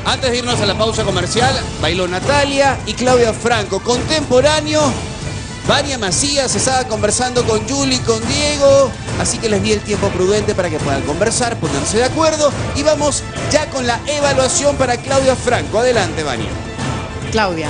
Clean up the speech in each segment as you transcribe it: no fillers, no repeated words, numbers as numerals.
Antes de irnos a la pausa comercial, bailó Natalia y Claudia Franco. Contemporáneo, Vania Macías estaba conversando con Juli, con Diego, así que les di el tiempo prudente para que puedan conversar, ponerse de acuerdo. Y vamos ya con la evaluación para Claudia Franco. Adelante, Vania. Claudia,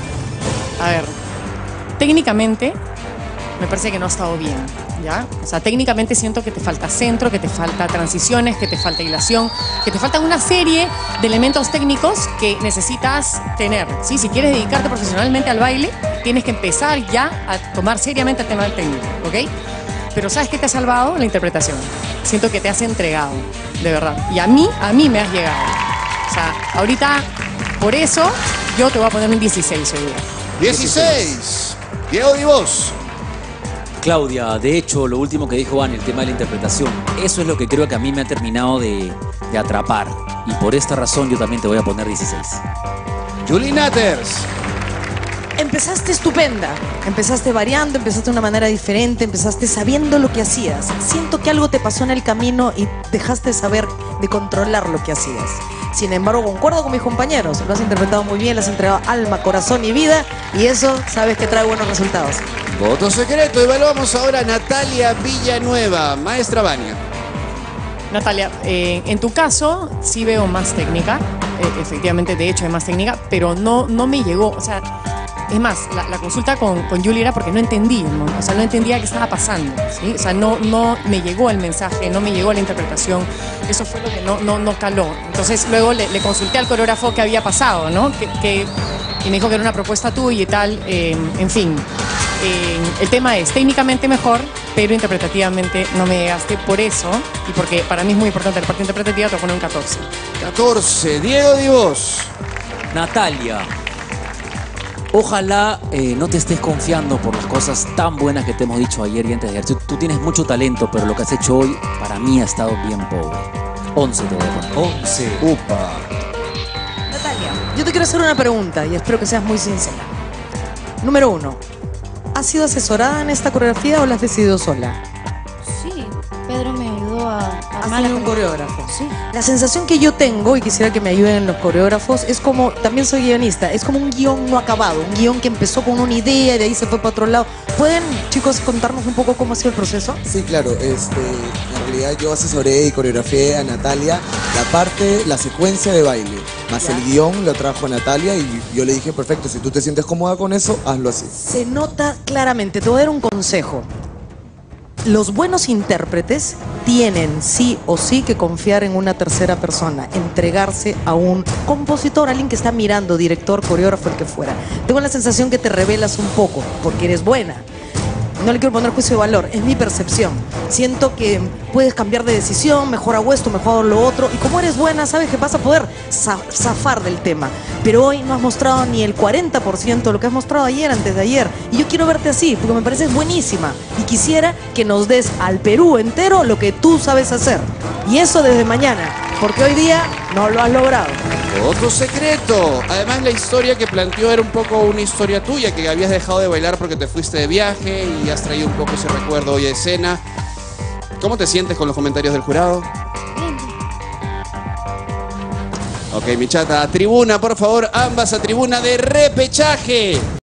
a ver, técnicamente me parece que no ha estado bien, ¿ya? O sea, técnicamente siento que te falta centro, que te falta transiciones, que te falta hilación, que te faltan una serie de elementos técnicos que necesitas tener, ¿sí? Si quieres dedicarte profesionalmente al baile, tienes que empezar ya a tomar seriamente el tema del técnico, ¿ok? Pero ¿sabes qué te ha salvado? La interpretación. Siento que te has entregado, de verdad. Y a mí me has llegado. O sea, ahorita, por eso, yo te voy a poner un 16 hoy día. 16. Diego Divos. Claudia, de hecho, lo último que dijo Vania, el tema de la interpretación, eso es lo que creo que a mí me ha terminado de atrapar. Y por esta razón yo también te voy a poner 16. Juli Natters. Empezaste estupenda, empezaste variando, empezaste de una manera diferente, empezaste sabiendo lo que hacías. Siento que algo te pasó en el camino y dejaste de saber, de controlar lo que hacías. Sin embargo, concuerdo con mis compañeros, lo has interpretado muy bien, le has entregado alma, corazón y vida, y eso sabes que trae buenos resultados. Voto secreto. Evaluamos ahora a Natalia Villanueva. Maestra Vania. Natalia, en tu caso sí veo más técnica, efectivamente, de hecho hay más técnica, pero no me llegó, o sea, es más, la consulta con Juli era porque no entendí, ¿no? O sea, no entendía qué estaba pasando, ¿sí? O sea, no me llegó el mensaje, no me llegó la interpretación, eso fue lo que no caló. Entonces luego le consulté al coreógrafo qué había pasado, ¿no? Y me dijo que era una propuesta tuya y tal, en fin. El tema es técnicamente mejor, pero interpretativamente no me llegaste por eso, y porque para mí es muy importante la parte interpretativa, te voy a poner un 14. 14. Diego Divos. Natalia, ojalá no te estés confiando por las cosas tan buenas que te hemos dicho ayer y antes de ayer. Tú tienes mucho talento, pero lo que has hecho hoy para mí ha estado bien pobre. 11 te voy a poner. 11. Upa. Natalia, yo te quiero hacer una pregunta y espero que seas muy sincera. Número 1. ¿Has sido asesorada en esta coreografía o la has decidido sola? Sí, Pedro me ayudó a ¿Has armar tenido un coreógrafo? Sí. La sensación que yo tengo, y quisiera que me ayuden los coreógrafos, es como, también soy guionista, es como un guión no acabado, un guión que empezó con una idea y de ahí se fue para otro lado. ¿Pueden, chicos, contarnos un poco cómo ha sido el proceso? Sí, claro. En realidad yo asesoré y coreografié a Natalia la secuencia de baile, más el guión lo trajo Natalia y yo le dije, perfecto, si tú te sientes cómoda con eso, hazlo así. Se nota claramente, te voy a dar un consejo. Los buenos intérpretes tienen sí o sí que confiar en una tercera persona, entregarse a un compositor, alguien que está mirando, director, coreógrafo, el que fuera. Tengo la sensación que te revelas un poco, porque eres buena. No le quiero poner juicio de valor, es mi percepción. Siento que puedes cambiar de decisión, mejor hago esto, mejor hago lo otro. Y como eres buena, sabes que vas a poder zafar del tema. Pero hoy no has mostrado ni el 40% de lo que has mostrado ayer, antes de ayer. Y yo quiero verte así, porque me pareces buenísima. Y quisiera que nos des al Perú entero lo que tú sabes hacer. Y eso desde mañana, porque hoy día no lo has logrado. Otro secreto. Además, la historia que planteó era un poco una historia tuya, que habías dejado de bailar porque te fuiste de viaje y has traído un poco ese recuerdo hoy a escena. ¿Cómo te sientes con los comentarios del jurado? Ok, mi chata, a tribuna, por favor, ambas a tribuna de repechaje.